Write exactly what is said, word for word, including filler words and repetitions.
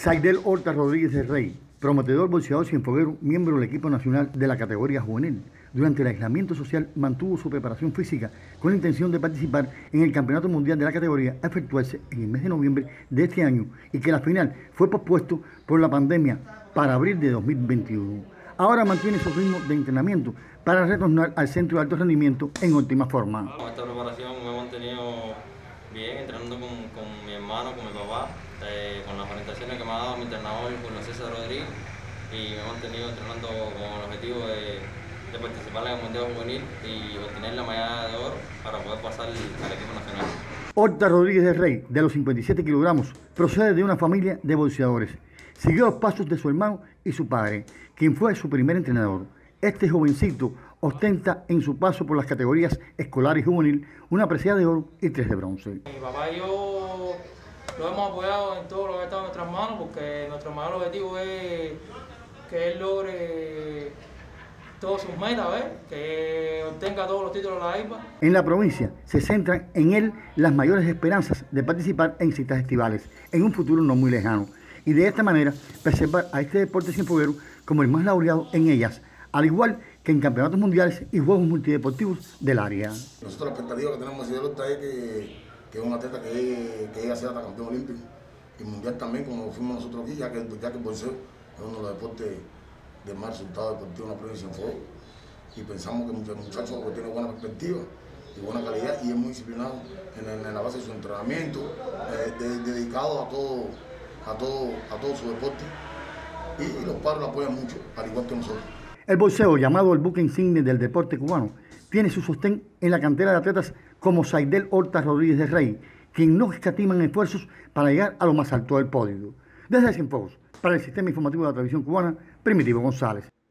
Saidel Horta Rodríguez del Rey, prometedor boxeador cienfueguero, miembro del equipo nacional de la categoría juvenil. Durante el aislamiento social mantuvo su preparación física con la intención de participar en el Campeonato Mundial de la categoría a efectuarse en el mes de noviembre de este año y que la final fue pospuesto por la pandemia para abril de dos mil veintiuno. Ahora mantiene su ritmo de entrenamiento para retornar al centro de alto rendimiento en óptima forma. Con esta preparación me he mantenido bien, entrenando con, con mi hermano, con mi papá, eh, con las orientaciones que me ha dado mi entrenador, Julio César Rodríguez, y me he mantenido entrenando con el objetivo de, de participar en el Mundial Juvenil y obtener la medalla de oro para poder pasar al equipo nacional. Horta Rodríguez del Rey, de los cincuenta y siete kilogramos, procede de una familia de boxeadores. Siguió los pasos de su hermano y su padre, quien fue su primer entrenador. Este jovencito ostenta en su paso por las categorías escolar y juvenil una presea de oro y tres de bronce. Mi papá y yo lo hemos apoyado en todo lo que ha estado en nuestras manos, porque nuestro mayor objetivo es que él logre todas sus metas, ¿ves? Que obtenga todos los títulos de la A I B A. En la provincia se centran en él las mayores esperanzas de participar en citas estivales en un futuro no muy lejano y de esta manera preservar a este deporte cienfueguero como el más laureado en ellas, al igual que en campeonatos mundiales y juegos multideportivos del área. Nosotros la expectativa que tenemos de Horta es que, que es un atleta que llegue, que llegue a ser hasta campeón olímpico y mundial también, como fuimos nosotros aquí, ya que, ya que el boxeo es uno de los deportes de más resultados deportivos en la provincia de Cienfuegos. Y pensamos que el muchacho tiene buena perspectiva y buena calidad y es muy disciplinado en, en la base de su entrenamiento, eh, de, dedicado a todo, a, todo, a todo su deporte. Y, y los padres lo apoyan mucho, al igual que nosotros. El boxeo, llamado el buque insignia del deporte cubano, tiene su sostén en la cantera de atletas como Saidel Horta Rodríguez del Rey, quien no escatiman esfuerzos para llegar a lo más alto del podio. Desde Cienfuegos, para el Sistema Informativo de la Televisión Cubana, Primitivo González.